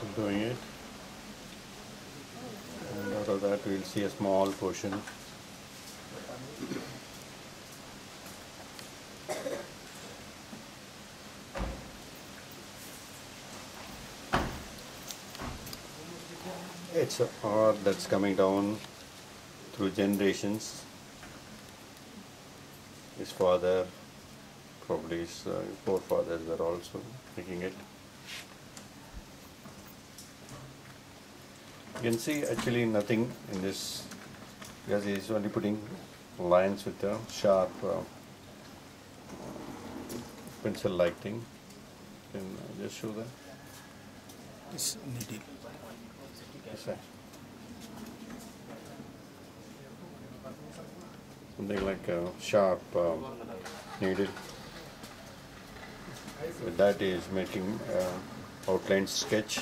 of doing it, and out of that we'll see a small portion. It's an art that's coming down through generations. His father, probably his forefathers were also making it. You can see actually nothing in this because he is only putting lines with a sharp pencil-like thing. Can I just show that? This needle. Yes, sir. Something like a sharp needle. With that he is making outline sketch.